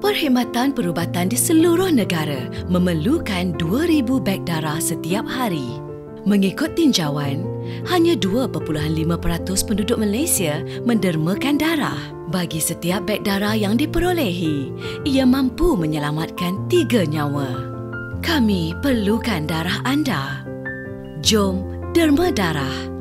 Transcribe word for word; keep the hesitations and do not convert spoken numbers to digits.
Perkhidmatan perubatan di seluruh negara memerlukan dua ribu beg darah setiap hari. Mengikut tinjauan, hanya dua perpuluhan lima peratus penduduk Malaysia mendermakan darah. Bagi setiap beg darah yang diperolehi, ia mampu menyelamatkan tiga nyawa. Kami perlukan darah anda. Jom derma darah.